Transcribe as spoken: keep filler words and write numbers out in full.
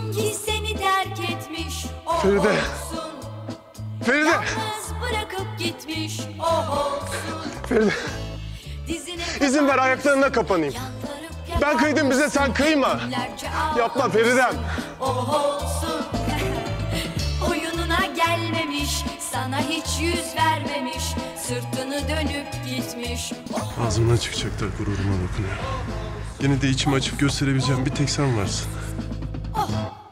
Ki seni terk etmiş o Feride. olsun. Feride. Yalnız bırakıp gitmiş o olsun. Feride. Dizine İzin ver ayaklarına kapanayım. yalvarıp Ben kıydım bize, sen kıyma. günlerce Yapma Feridem. o olsun. Oyununa gelmemiş, sana hiç yüz vermemiş, sırtını dönüp gitmiş. Ağzımdan çıkacaklar, gururuma dokunuyor. Yine de içimi açıp gösterebileceğim bir tek sen varsın. Oh.